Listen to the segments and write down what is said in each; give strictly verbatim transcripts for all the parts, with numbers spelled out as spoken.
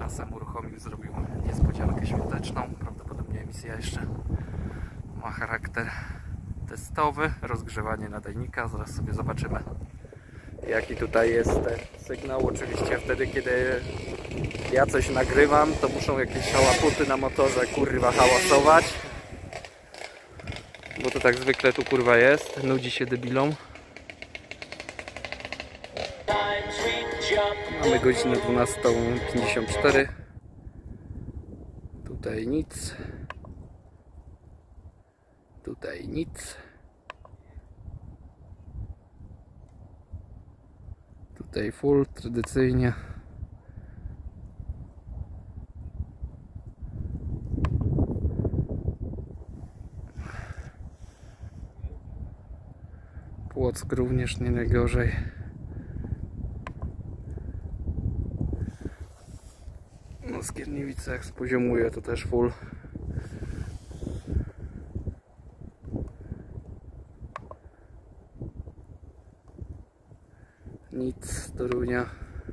czasem uruchomił, zrobił niespodziankę świąteczną. Prawdopodobnie emisja jeszcze ma charakter testowy, rozgrzewanie nadajnika. Zaraz sobie zobaczymy, jaki tutaj jest sygnał. Oczywiście wtedy, kiedy ja coś nagrywam, to muszą jakieś szałaputy na motorze kurwa hałasować, bo to tak zwykle tu kurwa jest, nudzi się debilom. Mamy godzinę dwunastą pięćdziesiąt cztery. Tutaj nic. Tutaj nic. Tutaj full, tradycyjnie. Płock również nie najgorzej. No, Skierniewice jak spoziomuje, to też full. Nic, Torunia.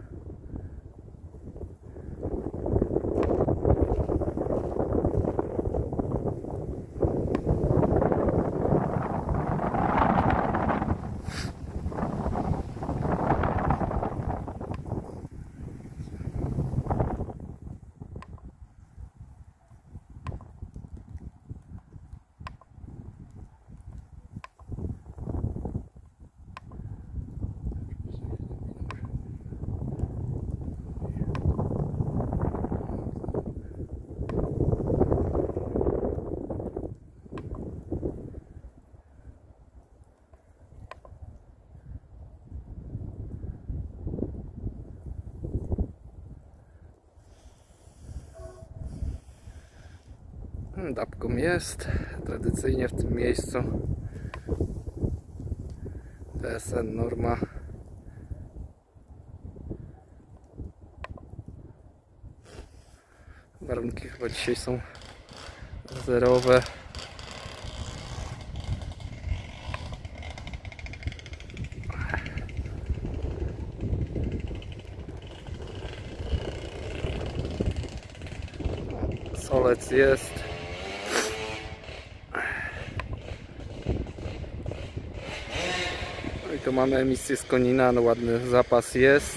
Dapką jest, tradycyjnie w tym miejscu. T S N norma. Warunki chyba dzisiaj są zerowe. Solec jest. No i tu mamy emisję z Konina, no ładny zapas jest.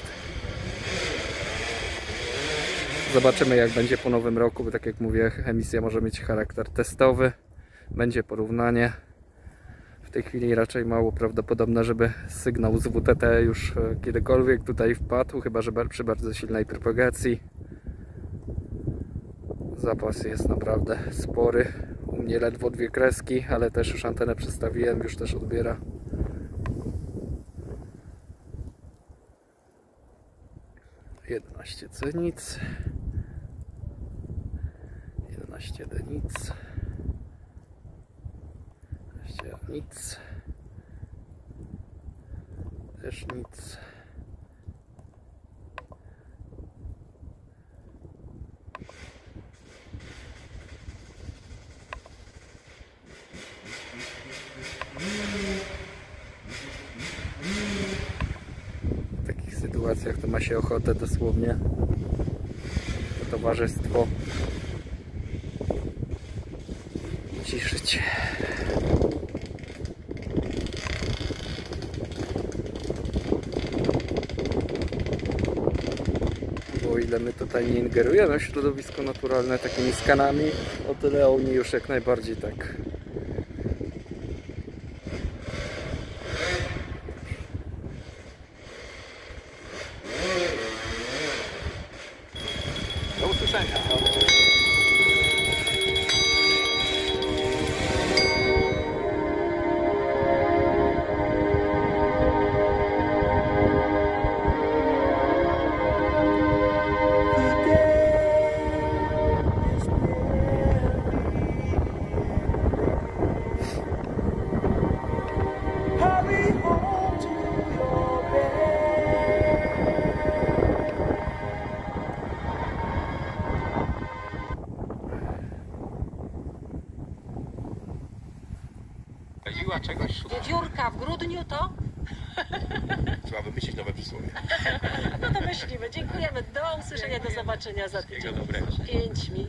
Zobaczymy, jak będzie po nowym roku, bo tak jak mówię, emisja może mieć charakter testowy. Będzie porównanie. W tej chwili raczej mało prawdopodobne, żeby sygnał z W T T już kiedykolwiek tutaj wpadł, chyba że przy bardzo silnej propagacji. Zapas jest naprawdę spory. U mnie ledwo dwie kreski, ale też już antenę przestawiłem, już też odbiera. jedenaście C nic. jedenaście D nic. jedenaście A nic. Też nic. W takich sytuacjach to ma się ochotę dosłownie to towarzystwo ciszyć. Bo o ile my tutaj nie ingerujemy w środowisko naturalne takimi skanami, o tyle oni już jak najbardziej tak. Do usłyszenia. Czegoś. Dziurka w grudniu to? Trzeba wymyślić nowe przysłowie. No to myślimy. Dziękujemy. Do usłyszenia, do zobaczenia za tydzień. Wszystkiego dobrego. Pięć minut.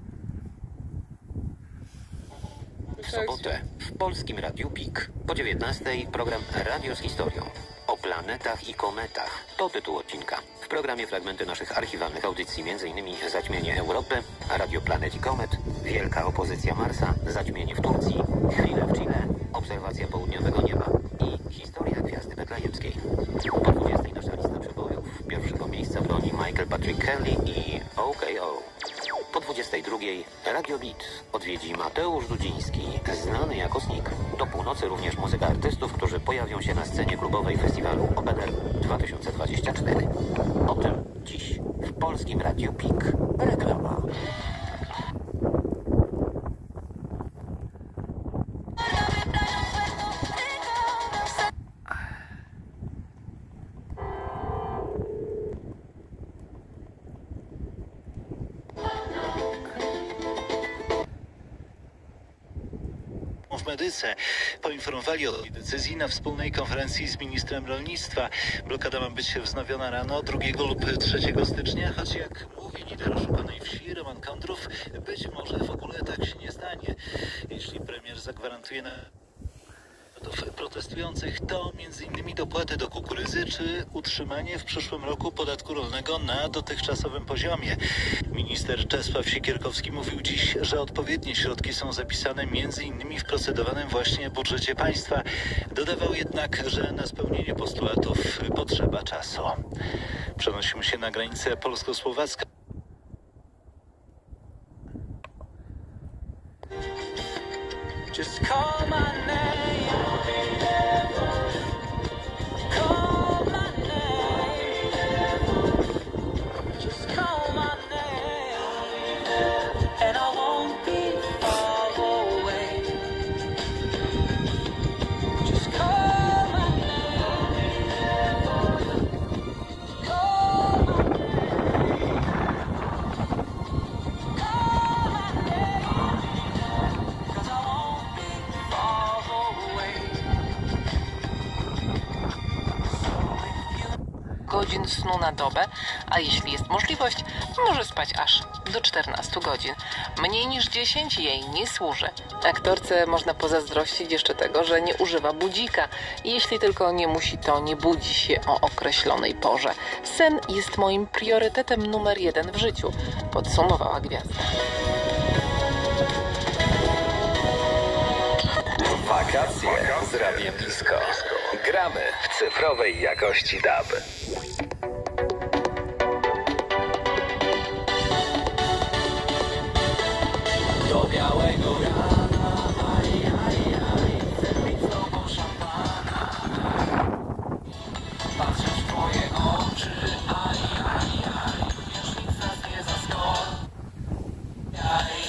W sobotę w Polskim Radiu Pik po dziewiętnastej program Radio z historią o planetach i kometach. To tytuł odcinka. W programie fragmenty naszych archiwalnych audycji, m.in. Zaćmienie Europy, Radio Planet i Komet, Wielka opozycja Marsa, Zaćmienie w Turcji, Chwile w Chile, Obserwacja południowego nieba i Historia Gwiazdy Betlejemskiej. Po dwudziestej nasza lista przebojów. Pierwszego miejsca broni Michael Patrick Kelly i O K O. Po dwudziestej drugiej Radio Beat odwiedzi Mateusz Dudziński, znany jako Snik. Do północy również muzyka artystów, którzy pojawią się na scenie klubowej festiwalu Open Air dwa tysiące dwadzieścia cztery. O tym dziś w Polskim Radiu Pik. Reklama. W Medyce poinformowali o tej decyzji na wspólnej konferencji z ministrem rolnictwa. Blokada ma być wznowiona rano drugiego lub trzeciego stycznia, choć jak mówi lider oszukanej wsi Roman Kądrów, być może w ogóle tak się nie stanie. Jeśli premier zagwarantuje na protestujących, to między innymi dopłaty do kukurydzy czy utrzymanie w przyszłym roku podatku rolnego na dotychczasowym poziomie. Minister Czesław Siekierkowski mówił dziś, że odpowiednie środki są zapisane między innymi w procedowanym właśnie budżecie państwa. Dodawał jednak, że na spełnienie postulatów potrzeba czasu. Przenosimy się na granicę polsko-słowacką. Just call my name. Call my name. Just call my name. And I won't be far away. Just call my name. Call my name. Call my name. 'Cause I won't be far away. Godzin snu na dobę, a jeśli jest możliwość, może spać aż do czternastu godzin. Mniej niż dziesięć jej nie służy. Aktorce można pozazdrościć jeszcze tego, że nie używa budzika. Jeśli tylko nie musi, to nie budzi się o określonej porze. Sen jest moim priorytetem numer jeden w życiu, podsumowała gwiazda. Wakacje z Radiem Disco. Gramy w cyfrowej jakości dub. Do białego rana, aj, aj, aj, chcę pić z tobą szampana. Patrzę w twoje oczy, aj, aj, aj, już nic nas nie zaskoczy. Aj.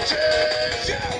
Cześć!